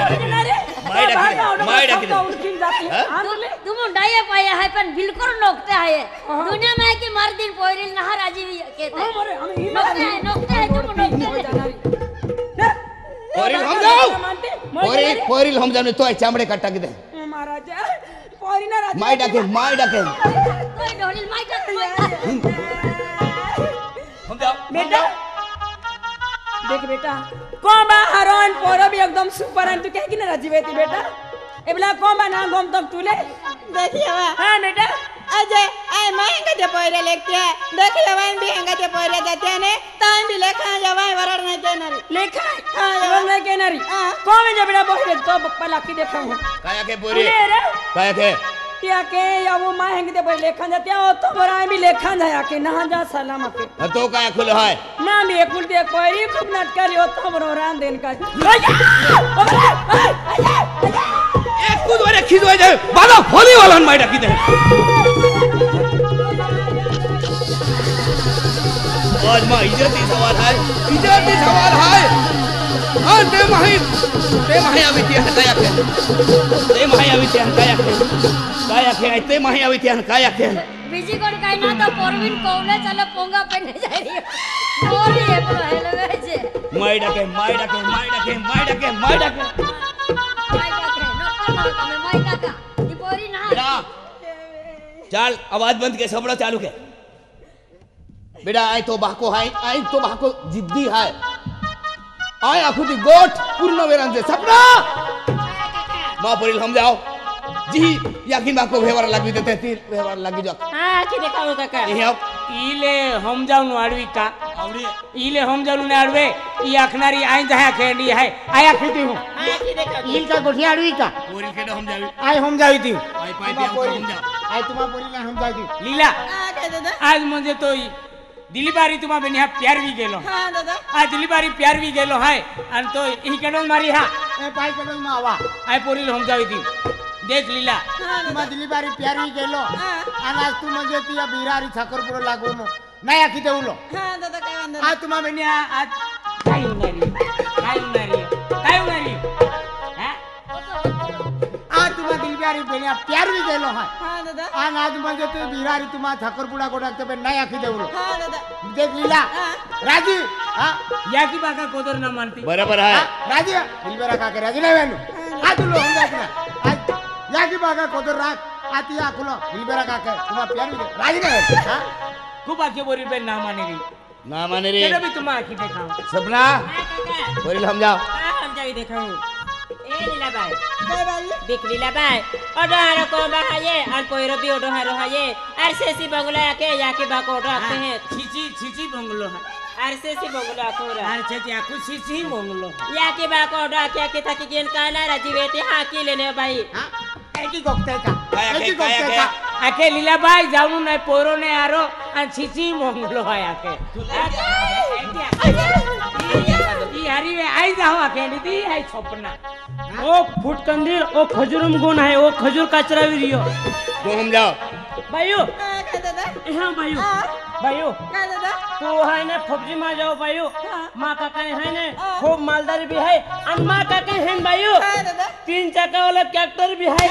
तुम डाये पाया है पर बिल्कुल नोकते है दुनिया में कि मर दिन पोइरिल नहा राजी कहते नोकते है तुम नोकते पोइरिल हम जाओ पोइरिल हम जाने तो चामड़े काटा के दे महाराजा पोइरिल राजा माई डाके कोई ढोलिल माई डाके हम जाओ बेटा देख बेटा कोबा हरोन पोरो भी एकदम सुपर है तू कह कि ना राजी बेटी बेटा एबला कोबा ना गम तक तूले देखिए वा हां बेटा अजय आय महंगा जे पोरे लेके देखिए वा भी महंगा जे पोरे देते ने तां भी लेखा जवाई वरड़ नहीं केनरी लेखा हां जवाई नहीं केनरी कोमे जे बेटा बोले तो पला की देखा हूं काया के बोरी काया के क्या के या वो महंगे दे बोले लेखा जाते हो तो बराई भी लेखा जाया के ना जा सलाम के तो काया खुल है ना भी कुल दे कोई खूब नाटक लियो तो बरो रान देन का एक कूद वाले खिदवा जाए बाला होली वाला माई डाकी दे आज मां इज्जती सवाल है हां ते माही अभी ते हकाया के ते माही अभी ते हकाया के ते माही अभी ते हकाया के बिजी कोड काई ना तो परवीन कोले चलो पोंगा पहने जा रही बोली है पर हेलो जे माई डाके चल आवाज बंद के सबड़ा चालू के बेटा आई तो बाको जिद्दी है आय आखुदी गोठ पूर्ण वेरान से सपना मां परिल हम जाओ जी याकिन बाको व्यवहार लागी देते तीर व्यवहार लागी जो हां की देखाओ काका इले हम जाऊ न आडवी का इले हम जाऊ न आडवे ई अखनारी आई जहा खेंडी है आया खीती हूं की देखाओ इल का गोठिया आडवी का पोरी केडो हम जावी आई हम जावी थी आई पाई दिया हम जाओ आई तुम्हारा पोरी ना हम जावी लीला आज मुझे तो दिली बारी तुम्हा बेनिया प्यार भी गेलो हां दादा आ दिली बारी प्यार भी गेलो है अन तो ई केडो मारी हा ए पाई केडो मा आवा आई पोरी हम जावी थी देख लीला तुम्हा दिली बारी प्यार भी गेलो अन आज तू मगे तिया बिरारी ठाकुरपुर लागू मो नया की देउलो हां दादा काय वंदन आ तुम्हा बेनिया आज काय उनारी हैं आ तुम्हा दिली बारी बेनिया प्यार भी गेलो है हां दादा अन आज मगे तू बिरारी तुम्हा ठाकुरपुर गोडाकते बे नया की देउलो हां दादा देख लीला राजी हां या की बाका कोदर ना मानती बराबर है राजी दिलबरा का के राजी नहीं वेनु आ तू लो हम जातना आज या की बाका कोदर राख आती आकुलो दिलबरा का के तुम्हा प्यार भी राजी नहीं हां खूब आके बोरी पे ना माने रे केडो भी तुम्हा आखी देखाओ सपना परिल हम जाओ हम जाई देखाओ ए लीला भाई काय भाई देख लीला भाई ओडहार को बहाये और कोइरो भी ओडहार हाये आरसीसी बंगला के या के बाको ओडो आते हैं छीची बंगलो है आरसीसी बंगला कोरा आरसीसी आकु छीची बंगलो या के बाको ओडो के ताकि गेन काना राजीवेती हाकी लेने भाई हां एकी गोक्ते का आके लीला भाई जाऊं नहीं पोरो ने आरो और छीची बंगलो है आके ई हरी में आई जाओ आके दी है सपना ओ फुट कंदीर ओ खजूरम गुण है ओ खजूर कचरा भी रियो तो हम जाओ भाइयो दादा हां भाइयो का दादा तो है ने फौजी में जाओ भाइयो मां का कहे है ने खूब मालदार भी है और मां का कहे है भाइयो दादा 3 चक्का वाला ट्रैक्टर भी है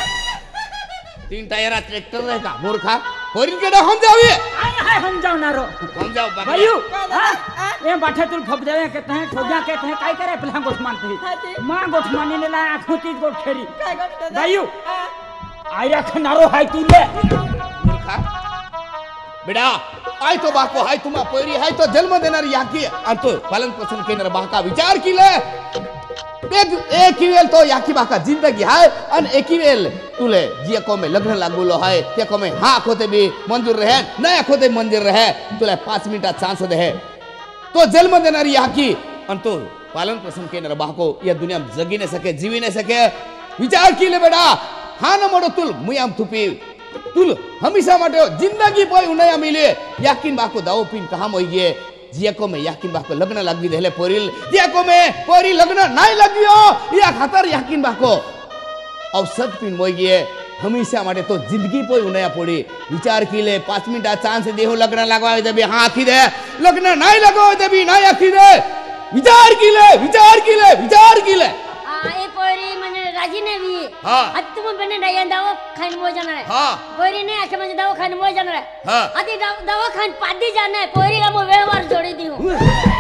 3 टायर ट्रैक्टर रहेगा मूर्खा परिल केडो हम जावी हम जाओ ना रो हम जाओ भाइयो ये बाठे तुल फप जावे कहते हैं ठोजा कहते हैं काई करे पहला गोठ मानते मां गोठ माने ने ला आखोती गोठ खेरी भाइयो आया खनारो है तूले मूर्खा बेटा आई तो बाको हाय तुमा पोरी हाय तो जन्म देणार याकी अंतो पालन पोषण केनर बाका विचार किले एक वेल तो याकी बाका जिंदगी है अन एक वेल तुले जिया को में लग्न लागुलो है ते को में हां खोते भी मंजूर रहे नया खोते मंजूर रहे तुले 5 मिनट चांस दे है तो जन्म देणार याकी अंतो पालन पोषण केनर बाको या दुनिया में जगी नहीं सके जीवी नहीं सके विचार किले बेटा हां न मोडो तुल मुयाम थुपी तुल हमेशा माटे जिंदगी पोई उनया मिले याकिन बाको दाओ पिन कहां होई गे जिया को में याकिन बाको लग्न लागी देले पोरिल जिया को में पोरी लग्न नाही लागियो या खातर याकिन बाको औसत पिन मोई गे हमेशा माटे तो जिंदगी पोई उनया पोडी विचार किले 5 मिनट चांस देहो लग्न लगावे देबे हां आखी दे लग्न नाही लगावे देबी नाही आखी दे विचार किले ए हाँ. आज तुम बने नहीं दावा खान मो जाना है हाँ. पोरी ने आके मुझे दावा खान मो जाना है हाँ. आदि दावा खान पादी जाना है पोरी का मो व्यवहार जोड़ी दी हूँ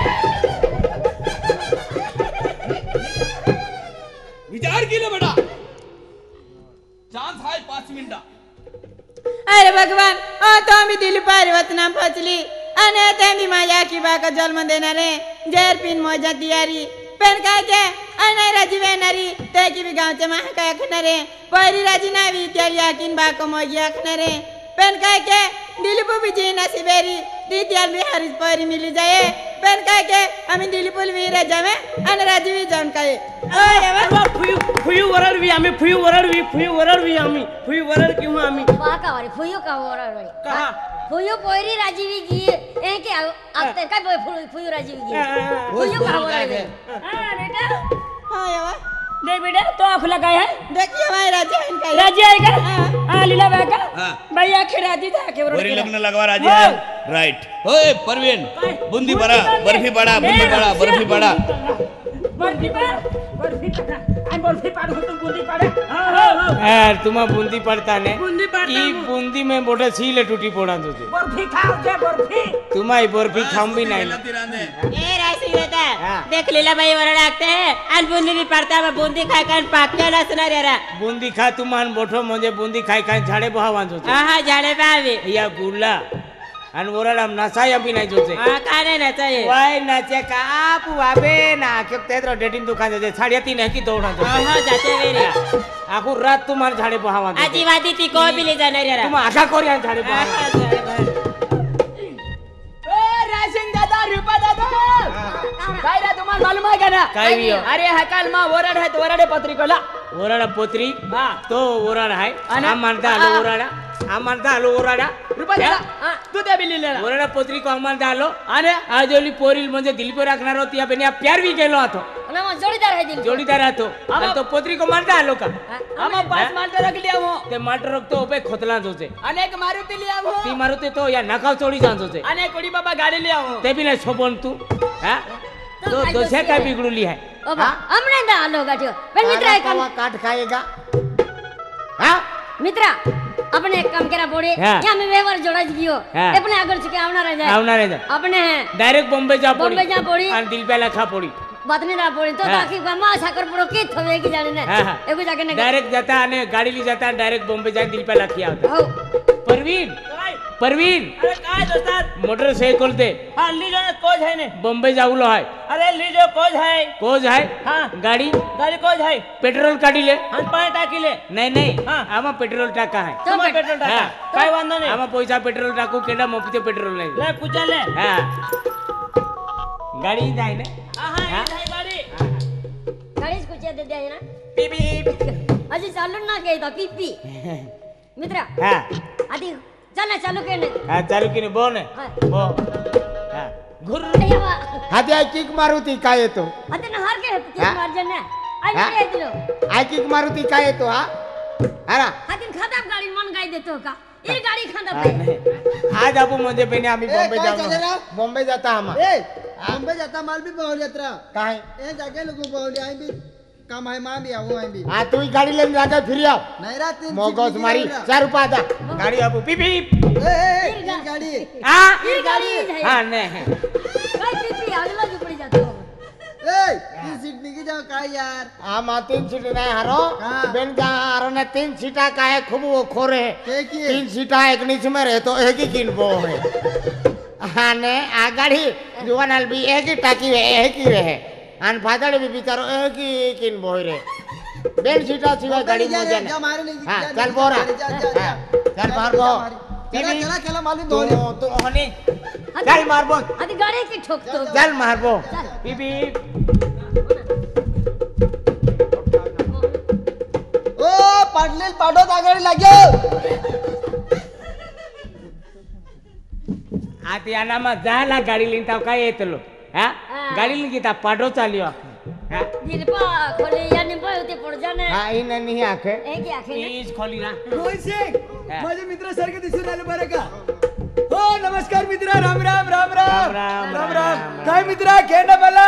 विचार केलं बेटा चान्स आहे 5 मिनिटं अरे भगवान तो आम्ही दिली पारिवतना पचली आणि त्यांनी माझ्या की बाका जन्म देणारे जर पिन मोजा दियारी पण काय के आणि राजी वेणारी त्या की गावचे महा काय खणारे पहिली राजी नावी त्याली आकीन बाका मोजी आखणारे पण काय के दिलीप बिजी नसीबेरी ती त्याल भी हरीच पहिरी मिली जाए पण काय के आम्ही दिलीपुल वीर जावे आणि राजी वी जाऊन काय फुयू वरडवी आम्ही फुयू वरडवी आम्ही फुयू वरड किंवा आम्ही बाका वारी फुयो का हो रहा है कहा फुयो पोरी राजीवी की ए के आते काय फुयो राजीवी की फुयो का हो रहा है हां बेटा हां यावा देख बेटा तो आँख लगाए है देखिए हमारे राजी है काय राजी आहे का हाँ लीला बाय का हाँ. भाई आखिर राजी था के वरी लग्न लगवा राजी आहे राईट होय परवीन बुंदी बडा बर्फी बडा बुंदी बडा बर्फी बडा बर्फी पाड़ हो तो बूंदी पाड़े हाँ यार तुम्हा बुंदी पड़ता ने बूंदी पड़ता ई बुंदी में मोठे सीले टूटी पोड़ा तुझे बर्फी खाओ जे बर्फी तुम्हारी बर्फी खाऊं भी नहीं ए राशी बेटा देख लीला भाई वरड आगते है आणि बुंदी भी पडता है बुंदी खाय काय पाक्या नसणार यारा बुंदी खा तुम्हान बोठो म्हणजे बुंदी खाय खाय झाडे बहावान होते हा झाडे बावे या गुल्ला आणि ओरडा नसाया भी नाही जोचे हा काय नाही नाचाये वाय नाचे का आप वाबे ना के तेत्र डेटिंग दुकान जाते साढ़े 3 है की दौड़ा तो हा जाते वेरे आखो रात तुम्हार झाडे बहावान आजीवादी ती को बिले जाणार यारा तुम आशा कोरिया झाडे बहावान राशन दादा रुपा दादा काय रे तुम्हाला मालूम आहे का ना काय भी हो? अरे हा काल मा वरड है तो वरडे पत्रिकोला ओरडा पोत्री हाँ. तो ओरडा है हम मानता आलो ओरडा हम मानता आलो ओरडा रुपा दादा तू त्या बिल्लीला ओरडा पोत्री को हम मानता आलो अरे आज ओली पोरील म्हणजे दिलपे राखणार होती या बेनिया प्यार भी गेलो आतो ना मग जोडीदार है दिल जोडीदार आतो आणि तो पोत्री को मानता आलो का आम्हा 5 मालते रख लिया वो ते माटर रखतो ओपे खोतला जोचे अनेक मारुती लिया वो ती मारुते तो या नाकाव चोडी जांजोचे अनेक कोडी बाबा गाडी लिया वो ते भी नाही सोबन तू हा तो दोषे काय बिघडुली है ओबा हमने दा आलो गाठियो पण मित्र एक काम काट खाएगा हाँ मित्रा अपने एक काम करा पड़े हाँ. यहाँ में व्यवहार जोड़ा जियो हाँ. अपने आगर चुके आवना रह जाए आवना रह जाए. अपने हैं डायरेक्ट बॉम्बे जा पड़ी बॉम्बे जा पड़ी. आणि दिल पे लखा पड़ी बात नहीं रहा पड़ी तो हाँ. ताकि गमा साकर पड़ो की थवे की जाने ने हाँ, हाँ. एगो जाके ने डायरेक्ट जाता आणि गाड़ी ली जाता डायरेक्ट बॉम्बे जाए दिल पे लखी आवता हो परवीन परवीन अरे काय दोस्तार मोटरसाइकिल दे हाँ लीजो ने कोच है ने बॉम्बे जाऊलो है अरे लीजो कोच है कोज है हाँ गाड़ी गाड़ी कोच है पेट्रोल काढी ले हम पाए टाकी ले नहीं नहीं हाँ. आमा पेट्रोल टाका है तो तुम्हें पेट्रोल टाका हाँ. काय वांधो नहीं आमा पैसा पेट्रोल टाकू केडा मोफते पेट्रोल नहीं ले पूछा ले हाँ गाड़ी जाए ना हाँ हाँ. ये गाड़ी गाड़ी को दे दे ना पी पी अजी चालू ना के तो पीपी मित्रा हाँ आदि चल चालू के ने हाँ चालू की बोल ने हाँ. बो हाँ घुर अय्या हाती आई किक मारुती काय येतो अते ना हार के की हाँ. मार जने आई हाँ. मेरे दिलो आई किक मारुती काय येतो हा अरा हातिन खाता गाड़ी मन गाय देतो का ये गाड़ी खांदा हाँ, पे नहीं. आज आपू म्हणजे पहले आम्ही बॉम्बे काय चालले जाऊ रा? बॉम्बे जाता हम ए मुंबई जाता माल भी बहुल यात्रा काय ए जाके लोग बहुल आई भी काम है मां भी आओ आई भी हा तू गाड़ी लेने जाके फिर आओ नहीं रात तीन मोगोस सीट मारी निकली 4 रुपया दा गाड़ी आपू पी पी ए ये गाड़ी हाँ ये गाड़ी है हाँ नहीं काय पीपी अगला जो पड़ी जातो ए तीन सीट निकली जाओ काय यार आम 3 सीट नाही हारो हाँ. बेन का हारो ने 3 सीटा का है खूब वो खोरे के की 3 सीटा एक नीच में रहे तो एक ही किनबो है हाँ ने आ गाड़ी जुवानल भी एक ही टाकी है एक ही रहे आन फादड़ भी बिचारो एक ही किनबो रे बेन सीटा सिवा गाड़ी मौजा ने जा मारे नहीं हाँ चल बोरा हाँ, चल मार बो चला चला खेला माल भी बहुल तू हनी चल मार बो आदि गाड़ी की ठोक तो चल मार बो चल. पी पी ओ पाडलेल पाडोत आगळ लाग्यो आता या नामा झाला गाडी लिंता काय येतलो हाँ हाँ. गाडी लिंता पाडो चालियो हाँ दिलपा खोले या निंबा होते पड़ जाने हाँ इन नहीं आखे एक ही आखे ने प्लीज खोली ना रोहित सिंग हा. माझे मित्र सारखे दिसून आले बरं का हो नमस्कार मित्र राम राम राम राम राम, राम राम, राम राम. काय मित्र खेळ ना मला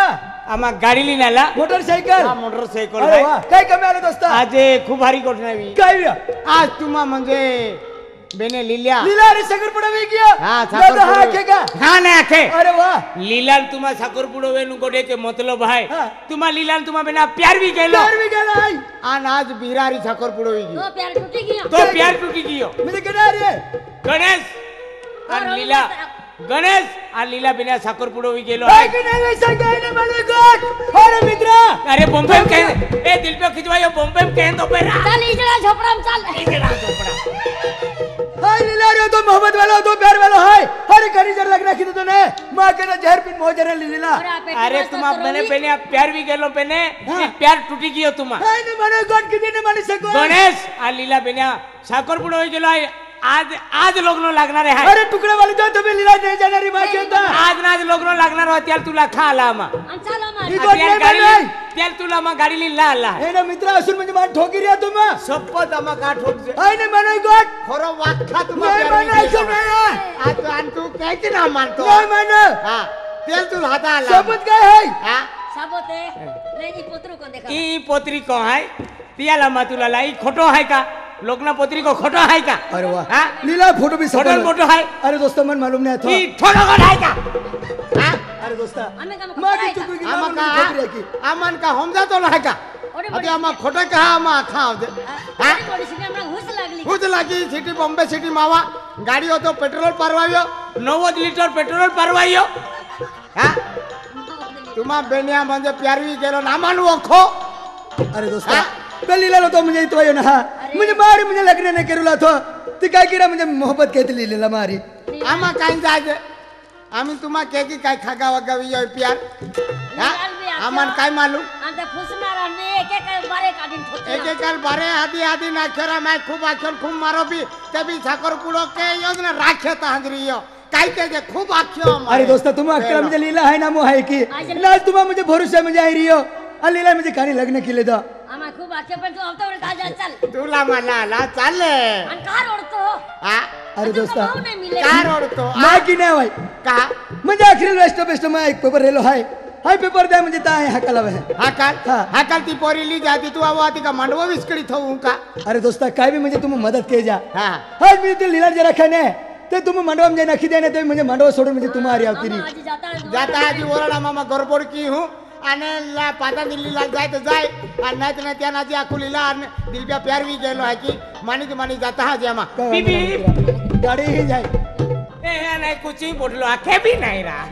आम्हा गाडी लिहिन आला मोटरसायकल मोटरसायकल अरे वा काय कमी आलं दोस्ता आज खूप भारी घटना बी काय आज तुम्हा म्हणजे बेने लिहिल्या लीला अरे साखरपुडा वे गया हाँ, दादा साखरपुडा हाँ के का हाँ ना आखे अरे वाह लीलाल तुम्हा साखरपुडो वेनु गोडे के मतलब है हाँ। तुम्हा लीलाल तुम्हा बिना प्यार भी केलो प्यार भी गेला आई आन आज बिरारी साखरपुडो वेगी तो प्यार टूटी गया तो प्यार टूटी गयो मुझे कहना रे गणेश और लीला गणेश और लीला बिना साखरपुडो वी गेलो काय है की नाही वैसा काय नाही मला गॉड अरे मित्रा अरे बॉम्बे में कह ए दिल पे खिंचवायो बॉम्बे में कह दो पेरा चल इजड़ा झोपड़ा में चल इजड़ा झोपड़ा हाय लीला रे तो मोहब्बत वाला तो प्यार वाला हाय अरे करी जर लगना की तो ने मां के ना जहर पिन मोजरे लीला अरे तुम्हा मैंने पहले प्यार भी गेलो पहले प्यार टूटी गयो तुम्हा हाय ने माने गॉड की दिन माने सको गणेश और लीला बिना साखरपुडो वी गेलो है आज लग्न लागणार आहे अरे टुकड़े वाली तो तुम्हें लीला नहीं जाना रे मां के आज ना आज लग्न लागणार आहे त्याला तुला खा आला मा चल ही गोट नाही बनवाय त्याला तुला मा गाडी लिहिला आला हे ना मित्रा असून म्हणजे मान ठोकी रे तुम शपथ आम्हा का ठोकजे हाय ने माने गॉड खरो वाख्या नाही माने ऐसा नाही आज आणि तू कायचे ना मानतो नाही माने हां तेल तू हाता आला शपथ काय है हां साबोते ले जी पोतरू को देखा ई पोत्री को है तियाला मा तुला लाई खोटो है का लोकना पोत्री को खोटो है का अरे वाह हां लीला फोटो भी खोटो सफल फोटो है अरे दोस्तों मन मालूम नहीं था ई थोडो को है का हां अरे दोस्ता हमें काम मां खोटा की है चुकी का? आमा का ठोकी रे की आमन का हमजा तो है का ओरे अरे आमा खोटो का आमा खाव दे हां बड़ी बड़ी सिने हमरा घुस लागली खुद लागी सिटी बॉम्बे सिटी मावा गाड़ी हो तो पेट्रोल परवायो 90 लीटर पेट्रोल परवायो हां तुम्हा बेनिया म्हणजे प्यारवी गेलो ना मानू खो अरे दोस्ता लीला तो म्हणजे तो यो ना म्हणजे मारी म्हणजे लग्न नाही करूला तो ती काय किरा म्हणजे मोहब्बत कहते लीला मारी आमा काय जाजे आम्ही तुम्हा के की काय खागा वगावी यो प्यार हां आमान काय मालूम अंत फुसणार आणि एक एक बारे काढून ठोकते एक एक बारे आधी आधी नाखरा मैं खूब आखर खूब मारो भी तभी साखरपुडो के योजना राखे ता हंजरी यो काय के खूब आख्यो अरे दोस्ता तुम अकरा म्हणजे लीला आहे ना मो आहे की ना तुम्हा म्हणजे भरोसा म्हणजे आई रियो आणि लीला म्हणजे काणी लग्न केले तो आम्हा खूप आखे पण तू हफ्ता वर जा चल तुला मला चालले आणि कार ओढतो हां अरे दोस्ता भाऊ नाही मिले कार ओढतो ना की नाही भाई का म्हणजे अखिल वेस्ट बेस्ट में एक पेपर रेलो है हाय पेपर द्या म्हणजे ता हा कला है हा काल ती पोरी ली जाती तू आवा ती का मांडवा विस्कडी थऊ का अरे दोस्ता काय भी म्हणजे तुम मदत के जा हां हाय मी ते लीला जरा खाने ते तुम मंडवा में नखी देने ते म्हणजे मंडवा सोडून म्हणजे तुम्हारी आवती री आज जाता है जाता आजी ओरडा मामा गडबड की हूं आणि ला पाता दिल्लीला जाय तर जाय आणि नाही तर नाही त्या नाची आकुलीला आणि दिलब्या प्यार भी गेलो आहे की मानी जाता हा जेमा गाड़ी ही जाए ए नाही कुछ ही बोललो आखे भी नहीं रहा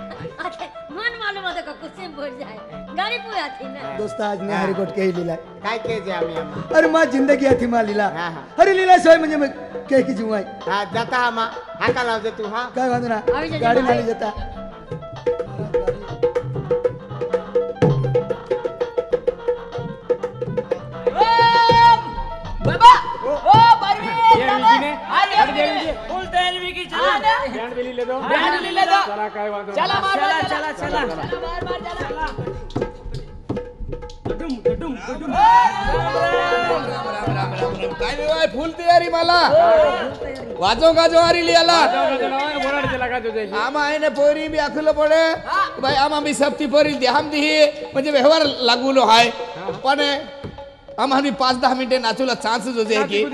मन मालूम होता का कुछ से बोल जाए गाड़ी पूरा थी ना दोस्त आज ने हरिकोट के ही लीला काय के जे आम्ही आम्हा अरे माँ जिंदगी थी माँ लीला हाँ, हाँ। अरे लीला सोय म्हणजे मैं के की जुआई हा जाता आम्हा हा का लावते तू हा काय बांधू ना अभी जा गाड़ी भाई। नाली जाता बाबा ओ परवी फुल तैयारी भी की चला बैंड भी ले दो चला काय बांधू चला मार चला चला चला काय बाय फुल तयारी मला वाजो गाजो आरी लियाला आमा आहे ने पोरी बी आखलो पडे भाई आमा बी सबती पोरी ध्यान दी म्हणजे व्यवहार लागूलो हाय पण आमा बी 5-10 मिनिटे नाचूला चान्स जो जे की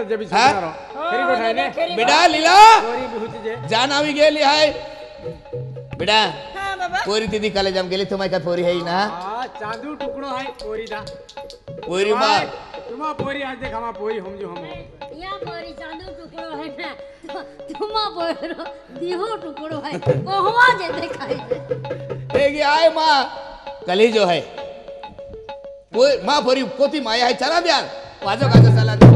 बेटा लीला जान आवी गेली हाय बेटा हां बाबा पोरी तिदी कॉलेज गेली तुम्हाय का पोरी है ना चांदू टुकड़ो है पोरी दा पोरी मा तुमा पोरी आज देख हमा पोरी हम जो हम या पोरी चांदू टुकड़ो है ना तुमा पोरो दिहो टुकड़ो है कोहवा जे देखाई हे गे आय मा कली जो है पोरी मा पोरी कोती माया है चला द्या वाजो गाजो चला दे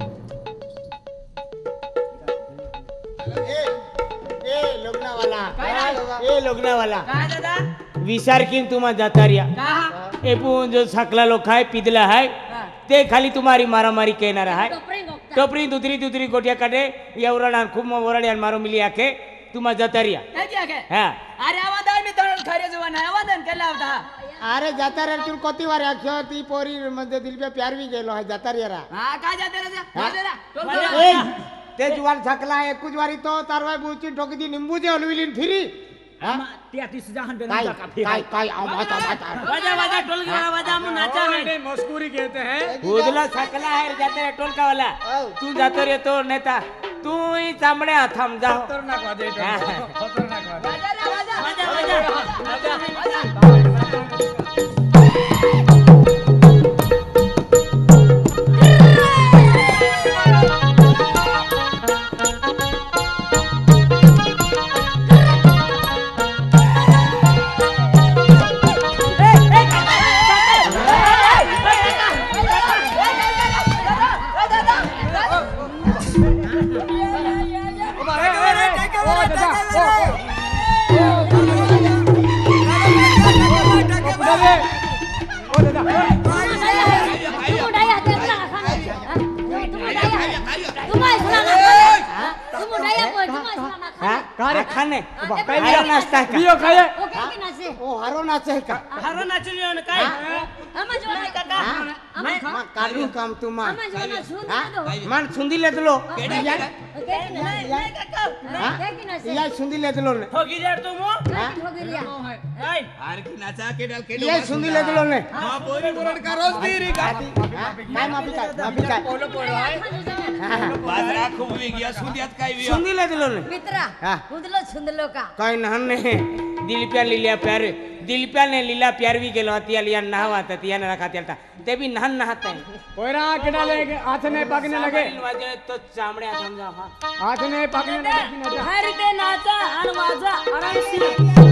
ए लग्नवाला ए लग्नवाला काय दादा विचार किन तुम्हा जाता रिया का एपून जो सकला लोक है पिदला है ते खाली तुम्हारी मारामारी कहना रहा है टोपरे गोकता टोपरी दुतरी गोटिया काटे या उरडान खूब ओरड्यान मारो मिली आके तुम्हा जाता रिया काय क्या काय हां अरे आवाज मी तळ खरे जवान आवाज केला होता अरे जाता रे तू कोती वार आख्यो ती पोरी म्हणजे दिल पे प्यार भी गेलो है जाता रिया रा हां काय जाते रे जा ए, ते जुवान सकला एकूच वारी तो तारवाय बुची ठोकी दी निंबू जे हलविलीन फिरी काय आवाज वाजा टोल का वाजा हम नाचा है मस्कुरी कहते हैं उदला सकला है जाते रे टोल का वाला तू जातो रे तो नेता तू ही चामड़े थम जाओ खतरनाक वाजे खतरनाक खाने नाश्ता पियो खाए ओ हारो नाचे का हारो नाचलियो न काय कालू काम तुमा मन सुंदी ले दलो या सुंदी ले दलो ने होगी यार तुम आर की नाचा के डाल के या सुंदी ले दलो ने हां पोरी बोरड का रोज दीरी का काय माफी काय पोलो पोरो आहे बाजरा खूब वी गया सुंदियात काय वी सुंदी ले दलो ने मित्रा उदलो छुंदलो का काय नहन ने दिलप्या लीला प्यार दिलप्या ने लीला प्यार भी गेलो हतिया लिया नहावा ततिया ने रखा तेलता ते भी नहन नहाते हैं पोरा के डाले हाथ में पकने लगे वाजे तो चामड़े समझा हां हाथ में पकने लगे कि ना हर दे नाचा अन वाजा अरे सी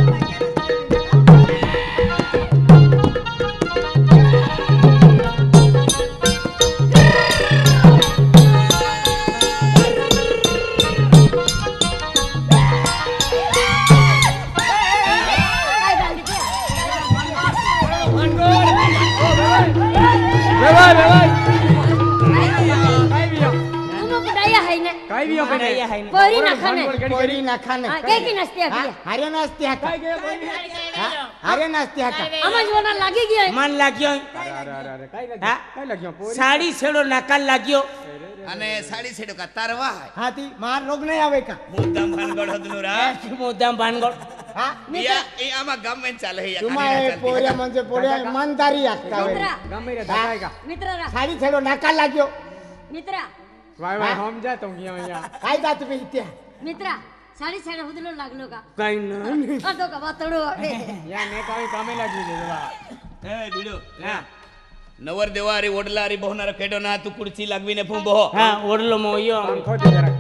पोरी ना खाने काय की नसते हरे नाचते का हरे नाचते का आमा जोना लागी गयो मन लाग्यो अरे काय लगियो पोरी साड़ी छेड़ो नकल लाग्यो અને સાડી છેડો કા તારવા हाथी मार रोग नहीं आवे का મુદ્દામ ભાનગડ હદનું રા मुद्दाम भानगड हां या ए आमा गाम में चाले है तुम्हारे पोरे म्हणजे पोरे इमानदारी आखता वे मित्रा गमे रे दाएगा मित्रा रा साडी छेडो नाका लाग्यो मित्रा वाय हम जा तुम यहाँ काय जात बे इत्या मित्रा साडी छेड़ उदलो लागलो का काय न अतो का बतडो या ने काय कामे लागी दे बा ए बिडो हां नवर देवारी ओडलारी बहुनार केडो ना तू कुर्सी लागवी ने फुंबो हां ओडलो मोयो खोज जरा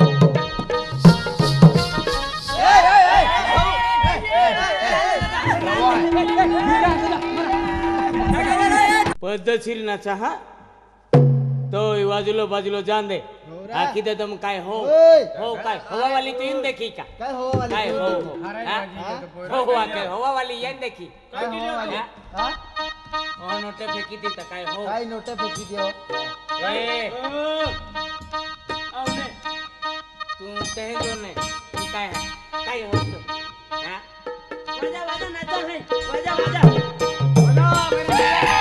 पद्धतशीर नाचा हा तो बाजूलो बाजूलो जान दे आखी दे तुम काय हो काय हवा वाली तो इन देखी का काय हो वाली काय हो के हवा वाली येन देखी काय हो वाली हां ओ नोटे फेकी दी त काय हो काय नोटे फेकी दियो ए औने तू कहे जो ने काय हो तो हां वाजा वाजा नाचो है वाजा वाजा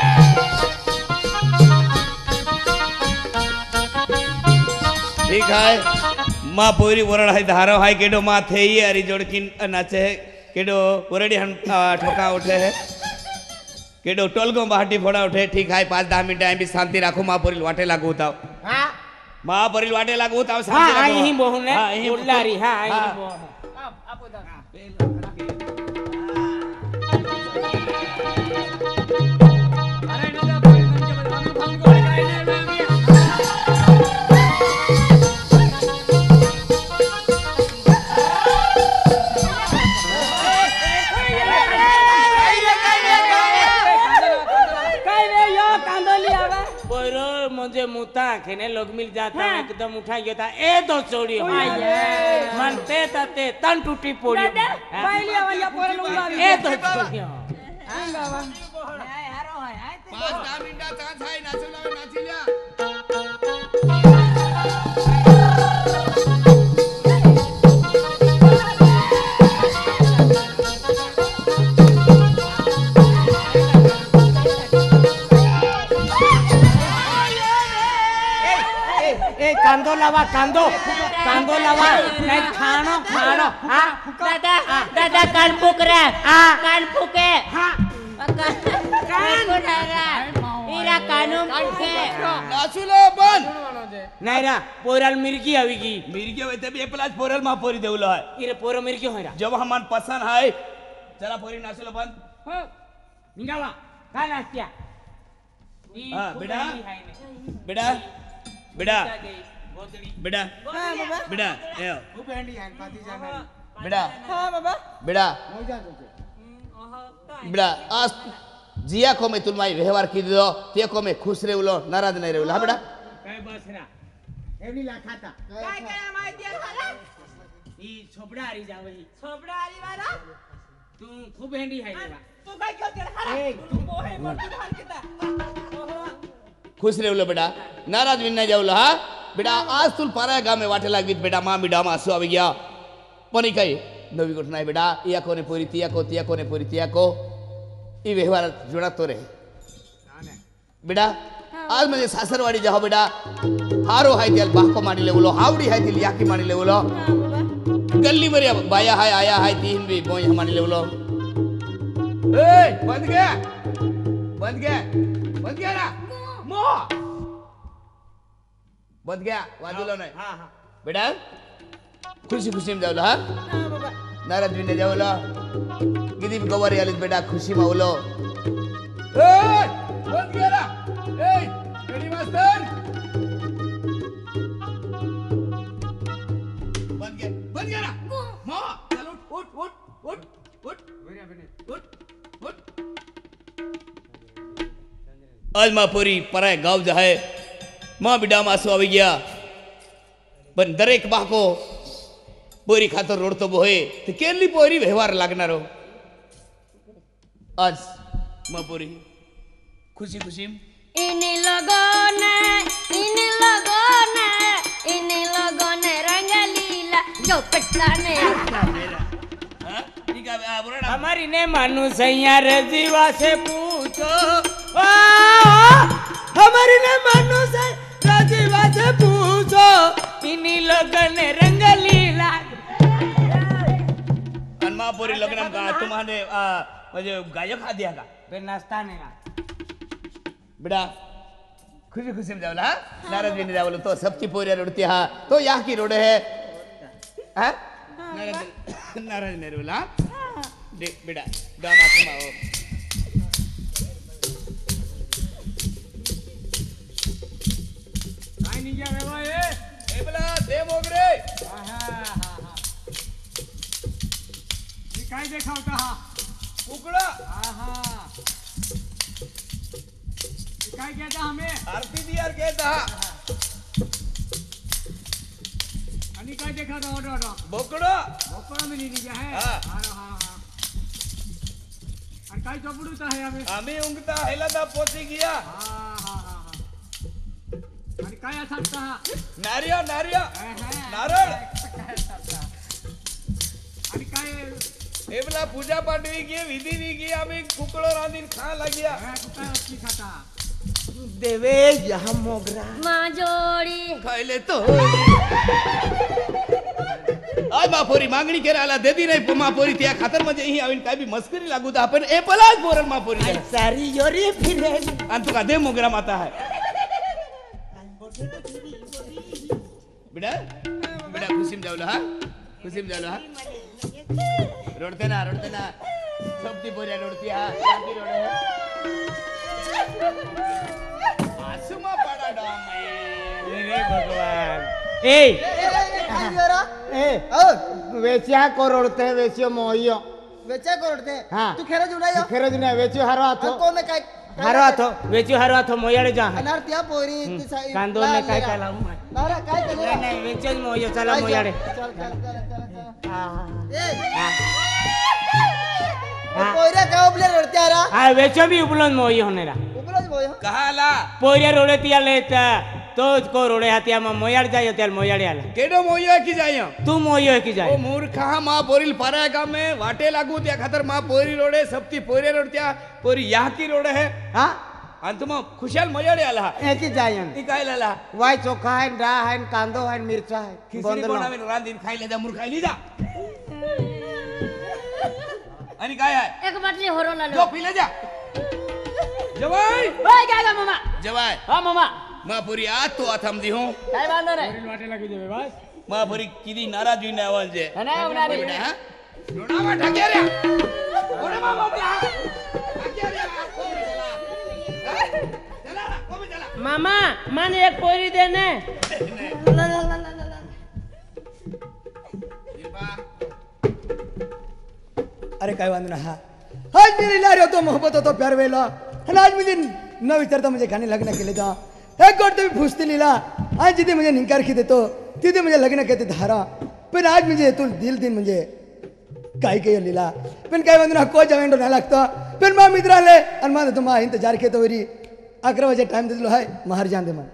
ठीक है माँ पोरी वरड़ है धारो है केडो माँ थे ये अरी जोड़किन नाचे है केडो वरड़ी हम ठोका उठे है केडो टोलगो बाहटी फोड़ा उठे ठीक है 5-10 मिनट टाइम भी शांति रखो माँ पोरी वाटे लागू ताओ हां माँ पोरी वाटे लागू ताओ हां यही बहु ने उल्लारी हां यही बहु मुझे मुता खेने लोग मिल जाता है एकदम उठा गया था ए दो चोरी मनते तते तन टूटी पोड़ी ए दो चोरी 5-10 मिनट चांस है नाचो लावे नाची लिया ए कांदो लावा कांदो लावा नहीं खानो खानो हाँ दादा दादा कान फूक रहा हाँ कान फूके हाँ इरा कानून फूके नाचुलो बंद नहीं रा पोरल मिर्गी आवीगी मिरगी होते भी प्लस पोरल मा पोरी देवलो है इरे पोरो मिर्गी होयरा जब हमान पसंद है चला पोरी नाचुलो बंद निगावा का नाचत्या हाँ बेटा बेटा बेटा बेटा हाँ बाबा बेटा ए खूब हैंडी है पाती जाना बेटा हाँ बाबा बेटा बेटा आज जिया को मैं तुलमाई व्यवहार की दो ते को मैं खुश रे उलो नाराज नहीं रे उलो हाँ बेटा काय बसरा एवनी ला खाता काय काय माय दिया झाला ई छोपड़ा आरी जावे छोपड़ा आरी वाला तू खूब हैंडी है रे तू काय करते हरा तू मोहे मोर तू धान केता खुश रे उलो बेटा नाराज भी नहीं जाऊलो हाँ बेटा आज तुल पारा गाँव में वाटे लागित बेटा माँ बिडा माँ आंसू आवी गया पनी कही नवी गोठ नहीं बेटा या कोने पूरी तिया कोने पूरी तिया को ये व्यवहार जुड़ा तो रहे बेटा आज मुझे सासरवाड़ी जाओ बेटा हारो है तेल बाको मानी ले बोलो हावड़ी है तेल याकी मानी ले बोलो गली मरिया बाया है आया है तीन भी बोई मानी ले बोलो ए बंद गया ना मो बंद गया वाजुलो नहीं हां हां बेटा खुशी खुशी में जाओ हाँ हाँ बाबा नाराज भी नहीं जाओ गिदी गवारी आली बेटा खुशी में बोलो बंद गया ना रेडी मास्टर बंद गया ना मां चल उठ आज मां पूरी पराय गांव जो है मां बिडा मासू आवी गया पण दरेक बाको पोरी खातर रोड तो बोहे तो केली पोरी व्यवहार लागणार हो आज मां पोरी खुशी खुशी इन लगोने रंगलीला जो पटलाने हमारी ने मानू सैया रे जीवा से पूछो हमारी ने मानू से जीवा से पूछो इन्हीं लोगों ने रंगलीला अनमापुरी लग्न का तुम्हारे म्हणजे गायक हा दिया का बे नाश्ता ने का बेटा खुशी खुशी में जावला नाराज भी नहीं जावलो तो सबकी पोरिया रोडती हा तो यहाँ की रोड है हाँ नाराज नहीं रोला देख बेटा दाम आके माओ काय नहीं क्या बाबा ये ए बला दे मोगरे काय देखा होता हा कुकड़ा काय कहता हमें आरती दियार कहता आणि काय देखा था ऑर्डर बोकड़ा बपरा में नहीं दिया है हाँ। आणि काय चपडूता है हमें आम्ही उंगता हेला दा पोची गया आणि काय असता हा नारिया नारळ आणि काय ए बला पूजा पाठ भी की विधि भी की आम्ही कुकड़ो रांधीन खा लाग्या कुठे असली खाता देवे यहाँ मोगरा माँ जोड़ी खायले तो आज मापोरी मागणी करायला देदी नाही मापोरी त्या खातर म्हणजे ही आवीन काय बी मस्करी लागू दा आपण ए पलाच पोरल मापोरी सारी योरी फिरे आणि तुका दे मोगरा माता है बेटा बेटा खुशी में जावला हा खुशी में जावला हा रोडते ना सबती पोरिया रोडती हा याकी रोड है आसुमा पड़ा डॉम रे भगवान ए वेचिया को रोडते वेचियो मोहियो वेचा कोरते हाँ। तू खेरा जुडायो खेरो दिन वेचियो हारो हाथो को में काय वेचियो हारो हाथो मोयाडे जा अनार त्या पोरी ती साई कांदो ने काय काय लावू नारा काय केलं नाही वेचियो मोहियो चला मोयाडे चल ए हाँ। पोऱ्या का उबले रडते आरा हा वेचियो भी उपलन मोहियो होनेरा उबलच बोय कहाला पोरिया रोडे तिया लेता तो को रोडे हातिया में मोयाड जायो त्याल मोयाडे आला केडो मोयो की जायो तू मोहियो की ओ जाय मूर्खा मां पोरील पारा गाव में वाटे लागू त्या खातर मां पोरी रोडे सबती पोरे रोड त्या पोरी यहाँ की रोड है हां आणि तुम्हा खुशाल मजाडे आला याची जायन ती काय लाला वाय चोखा आहे डाळ आहे कांदो आहे मिरचा आहे खिचडी बनवून रांधीन खायला जा मूर्खायली जा आणि काय आहे एक बाटली होरोला जो पिले जा जवाय ओय काय गा मामा जवाय हां मामा महापुरी आज तो आथम दी हूं काय बांधो रे वाटे लगी देवे बस महापुरी किदी नाराज हुई आवाज जे नाही होणार रे बेटा रोडा मा ठाके रे ओरे मामा उठा ठाके रे चला को भी चला मामा माने एक पोरी देने अरे काय वांदो ना हा आज मी लिहिला रे होतो मोहब्बत होतो प्यार वेला आणि आज म्हणजे न विचारता म्हणजे खाणे लग्न केले तर एक गोष्ट मी फुसते लिहिला आज जिथे म्हणजे निंकार की देतो तिथे म्हणजे लग्न करते धारा पण आज म्हणजे तू दिल म्हणजे काय काय लिहिला पण काय वांदो ना को जवेंडो नाही लागतो पण मा मित्र आले आणि माझं तुम्हा इंतजार केतो वरी 11 वाजे टाइम दिलो आहे महार जान दे मन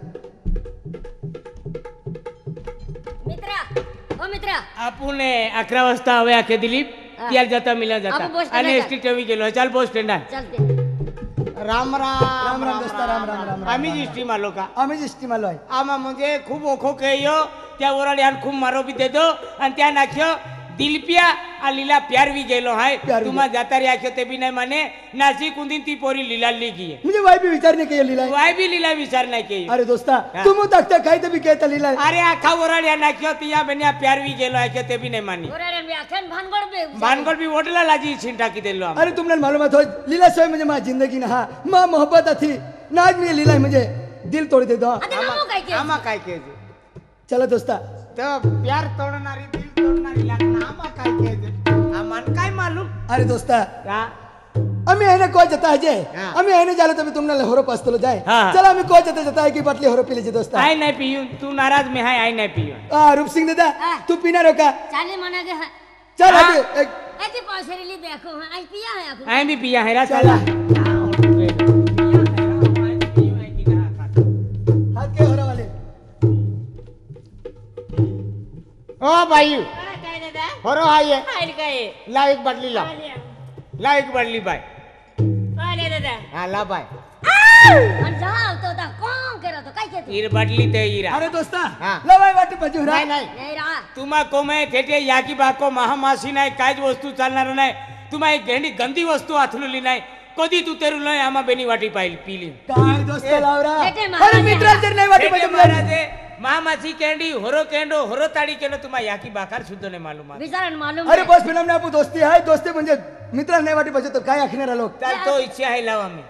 मित्रा ओ मित्रा आपण 11 वाजता हवे आखे दिलीप त्याला जाता मिला आपण जाता बस आणि स्टँड एसटी टेवी गेलो चाल बस स्टँड आहे चालते राम राम राम दोस्ता राम राम राम आम्ही जिष्टी मालो का आम्ही जिष्टी मालो आहे आम्हा म्हणजे खूप ओखो केयो त्या ओराड्यान खूप मारो बी देतो आणि त्या नाख्यो दिलपिया आलीला प्यार भी गेलो हाय प्यार भी तुम्हा जाता रे आख्यो ते भी नाही माने नासी कुंदीन ती पोरी लीला लिखी है म्हणजे वाय बी विचारणे के लिहिलाय वाय भी लीला विचार नाही के अरे दोस्ता हा. तू तकता काय ते बी कहता लिहिलाय अरे आखा ओराड्या नाख्यो तिया बेनिया प्यार भी गेलो आख्यो ते भी नाही मानी ओरे बे अखन भानगड बे भानगड भी ओटला लाजी छिंटा की देलो आम अरे तुमने मालूमात हो लीला सोय म्हणजे माझी जिंदगी ना हा मा मोहब्बत थी ना आज मी लिहिलाय म्हणजे दिल तोड देतो आता नामो काय के आमा काय के चला दोस्ता तर प्यार तोडणारी दिल तोडणारी लागना आमा काय के आमान काय मालूम अरे दोस्ता का आम्ही आहे ना को जता है जे हा. आम्ही आहे ना झालं तर मी तुम्हाला होरो पास्तलो जाय हा, हा. चला आम्ही को जता है की बाटली होरो पिले दोस्ता आय नाही पियू तू नाराज में है आय नाही पियू रूप सिंह दादा हा. तू पिणार हो का चाले मना के है चल हा. अभी एक ऐसे पौसरीली देखो हां आज पिया है आपको आय भी पिया है रा चला. चला हाथ के होरो वाले ओ भाई काय दादा होरो आये काय काय ला एक बाटली ला एक बाटली बाय आले दादा हा ला बाय आणि जाव तो दा कोण करतो काय के तू ईर बाटली ते ईरा अरे दोस्ता हा. लवाय वाटी पाहिजे नाही नाही नाही रा तुम्हा कोमे थेटे याकी बाको महामासी नाही कायच वस्तू चालणार नाही तुम्हा एक घेंडी गंदी वस्तू आथलुली नाही कधी तू तेरू नाही आम्हा बेनी वाटी पाहिली पिली काय दोस्ता लावरा बेटे महाराज अरे मित्र जर नाही वाटी थेटे पाहिजे महाराजे महामासी केंडी होरो केंडो होरो ताडी केलो तुम्हा याकी बाकार सुद्धा नाही मालूम आहे. विचारण मालूम अरे बस फिल्म ने आपू दोस्ती आहे दोस्ती म्हणजे मित्र नाही वाटी पाहिजे तर काय आखणार लोक चालतो इच्छा आहे लावा मी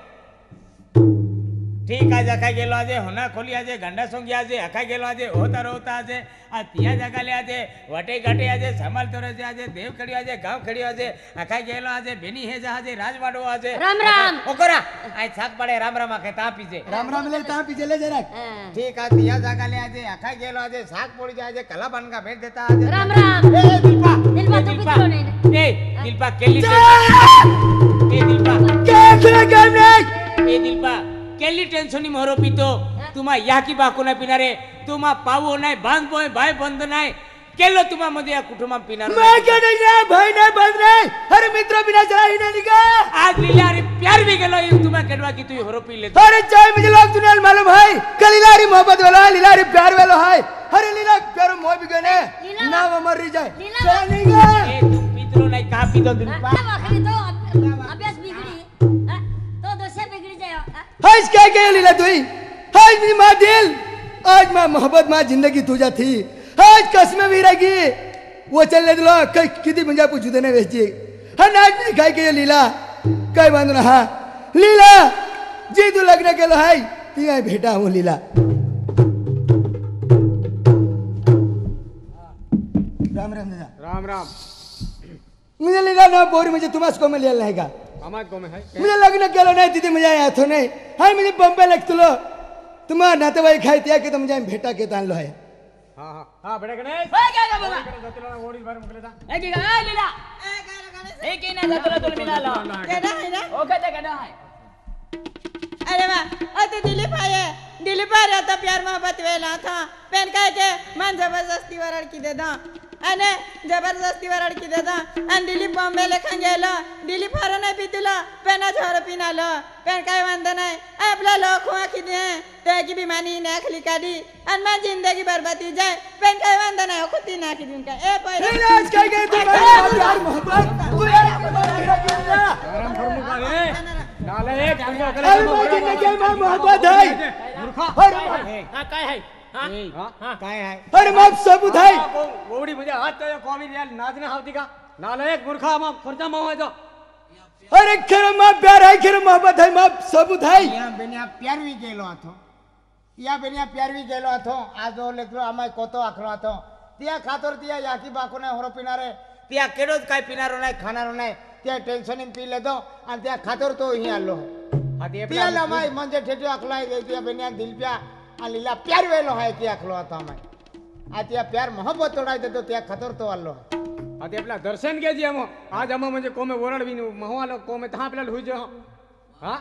ठीक आहे जखा गेलो आजे होना खोली आजे गंडा सोंगी आजे अखा गेलो आजे होता आजे आ तिया जगाले आजे वाटे गाटे आजे समाल तोरे आजे देव खड़ी आजे गांव खड़ी आजे अखा गेलो आजे बेनी हे आजे राजवाडो आजे राम राम. ओकरा आय छाक पडे राम राम आखे ता पीजे राम राम ले कहां पीछे ले जरा ठीक आहे तिया जगाले आजे अखा गेलो आजे साक पोड़ी आजे कला बनगा भेट देता आजे राम राम ए दिलपा दिलपा तू पितलो नाही ए दिलपा केली ए दिलपा कैसे करने ए दिलपा केली टेन्शन मोरो पितो तुम्हा याकी बाको नाही पिणारे तुम्हा पावो नाही बांधबोय भाई बंद नाही केलो तुम्हा मध्ये या कुटुंबा पिणार मैं क्या नहीं रहा भाई नहीं बंद रहे अरे मित्र बिना चला ही नहीं निका आज लीला अरे प्यार भी गेलो ये तुम्हा केडवा की तू होरो पी ले अरे चाय मुझे लोग दुनिया में मालूम है कलीलारी मोहब्बत वाला लीलारी प्यार वाला है अरे लीला प्यार मोह भी गने लीला- ना वो मर रही जाए लीला- चला नहीं गया ए तू पितरो नाही का पितो दिलपा आखरी तो अभ्यास बिगड़ी तो दोसे बिगड़ी जाए आज क्या क्या लीला तू आज मेरी माँ दिल आज माँ मोहब्बत माँ जिंदगी तुझा थी आज कसमें भी रहेगी वो चलने दिलो कई कितनी मुझे पूछ देने वेची हर आज भी काय के लीला काय बांधना हाँ लीला जी तू लगने के लो है तिया भेटा हूँ लीला राम राम दादा राम राम मुझे लीला ना बोरी मुझे तुम्हास को में लिया रहेगा हमार को में है मुझे लग्न केलो नाही तिथे मुझे आया तो नाही हाय मुझे बॉम्बे लगतलो तुम्हा नातेवाईक आहे त्या की तो मुझे भेटा के आणलो आहे हां हां हां बेटा गणेश होय काय का बाबा जतला ओडी भर मुकलेता ए की का लीला ए की ना जातला तुला मिळाला केडा है ना ओके ते केडा आहे अरे वाह अते दिलीप आरे आता प्यार मोहब्बत वेला था पेन काय के मन जबरदस्ती वरड़ की दे दा आणि जबरदस्ती वर अडकी देता आणि दिलीप बॉम्बे लेखा गेलो दिलीप हर नाही पितलो पेना छोर पिनालो पेन काय वांदा नाही आपला लोक हुआ किती ते की बिमानी नाखली काढी आणि माझी जिंदगी बरबादी जाय पेन काय वांदा नाही खुदी नाखी दिन काय ए पहिला आज काय काय तू प्यार मोहब्बत तू मोहब्बत है काय आहे काय आहे अरे मग सबूत है ओवडी म्हणजे हात कॉमी नाचणं हवती का नालायक मूर्खा मग खर्चा मावायचा अरे खरं मग प्यार है खरं मोहब्बत है मग सबूत है या बेनिया प्यारवी गेलो आथो या बेनिया प्यारवी गेलो आथो आज लेकरो आमाय कोतो आखलो आथो तिया खातर तिया याकी बाको नाही होरो पिनारे तिया केडोच काय पिनारो नाही खानारो नाही त्या टेन्शन पी लेदो आणि त्या खातर तो ही आलो तिया लमाय म्हणजे ठेठे आखलाय रे तिया बेनिया दिलप्या आणि लीला प्यार वेलो है की आखलो आथो आमाय आ तिया प्यार मोहब्बत तोडाय देतो त्या खातर तो आलो आता आपला दर्शन घ्यायची हम आज हम म्हणजे कोमे वरण बिन महवालो कोमे तहा आपल्याला हुई जो हां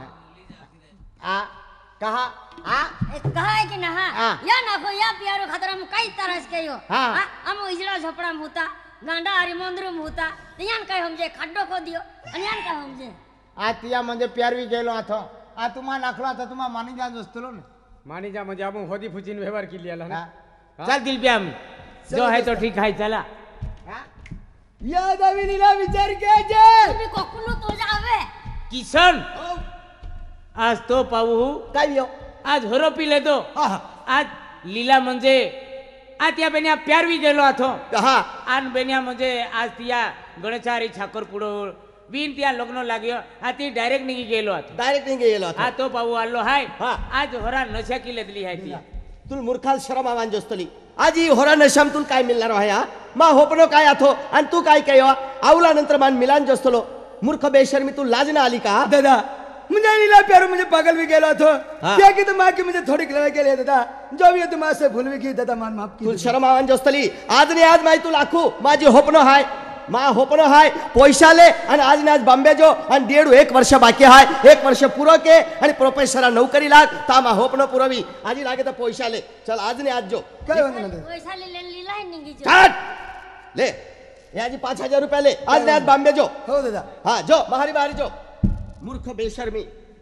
आ कहा आ कहा है कि ना हाँ। या ना को या प्यारो खतरा हम कई तरह से कयो हाँ। हम इजड़ा झोपड़ा मुता गांडा हरी मंदिर मुता यान काय हमजे खड्डो को दियो आणि यान काय हमजे आ तिया म्हणजे प्यारवी गेलो आथो आ तुम्हा नाखलो आता तुम्हा मानी जा दोस्तलो ने मानी जा म्हणजे आपण होदी फुचीन व्यवहार केली आला ना चल दिलप्या जो है तो ठीक है चला याद आवी लीला विचार के जे तुम्ही कोकुलो तो जावे किशन आज तो पाहू काय यो आज होरो पिले तो हा आज लीला म्हणजे आज त्या बेनिया प्यारवी गेलो आथो हा आन बेनिया म्हणजे आज तिया गणेशारी छाकर पुडो बिन त्या लग्न लाग्यो आ ती डायरेक्ट निघी गेलो आथो डायरेक्ट नहीं गेलो हा तो पाहू आलो हाय हा. आज होरा नशा की लेतली हाय ती तुल मूर्खाल शरम आवान जोस्तली आज ही होरा नशाम तुल काय मिळणार आहे हा मा होपनो काय आथो आणि तू काय कयो आवला नंतर मान मिलान जोस्तलो मूर्ख बेशर्मी तू लाज ना आली का दादा मुझे लीला प्यारो मुझे पागल भी गेलो तो हाँ। क्या की तो माँ की मुझे थोड़ी खिलवाई के लिए दादा जो भी है तुम से भूल भी की दादा मान माफ की तुल शरम आवान जोस्तली आज ने आज माई तू लाखू माझी होपनो हाय मा होपनो हाय पैसा ले आणि आज ने आज बॉम्बे जो आणि 1.5 वर्ष बाकी हाय 1 वर्ष पुरो के आणि प्रोफेसर नौकरी लाग ता मा होपनो पुरवी आज लागे तो पैसा ले चल आज ने आज जो काय म्हणतो ना पैसा ले लीला है निगी जो चट ले ये आज 5,000 रुपये ले आज ने आज बॉम्बे जो हो दादा हाँ जो बाहरी बाहरी जो मूर्ख बेशर्मी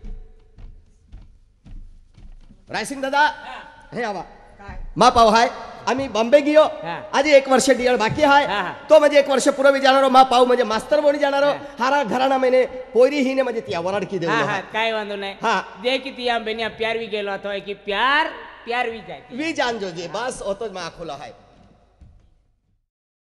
रायसिंग दादा हे आवा मा पाव हाय आम्ही बॉम्बे गियो हा. आज 1 वर्ष डियर बाकी हाय हा, हा. तो म्हणजे 1 वर्ष पूर्वी जाणारो मा पाव म्हणजे मास्तर बोनी जाणारो हारा घराना महिने पोरी हिने म्हणजे ती वराडकी देऊ हा हा काय वांधो नाही हा. जे की ती बेनिया प्यारवी गेलो आथो की प्यारवी जाय वी जान जो जे बस ओतो मा खोलो हाय